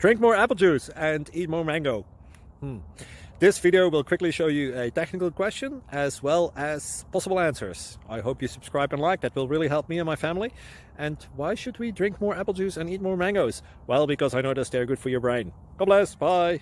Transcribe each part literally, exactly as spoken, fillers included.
Drink more apple juice and eat more mango. Hmm. This video will quickly show you a technical question as well as possible answers. I hope you subscribe and like, that will really help me and my family. And why should we drink more apple juice and eat more mangoes? Well, because I noticed they're good for your brain. God bless, bye!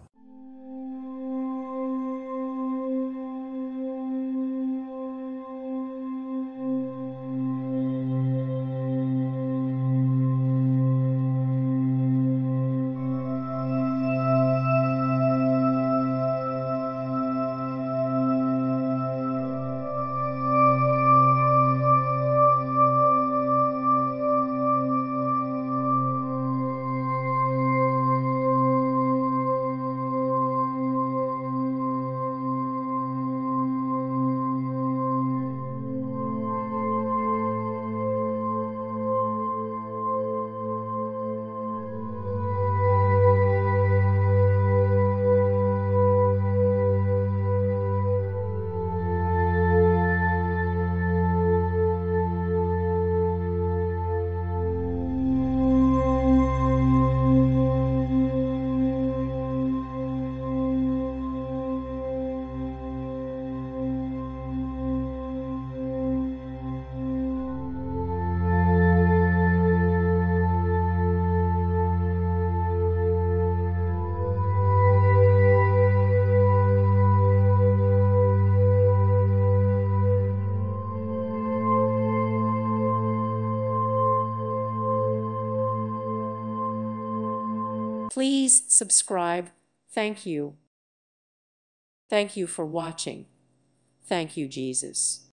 Please subscribe. Thank you. Thank you for watching. Thank you, Jesus.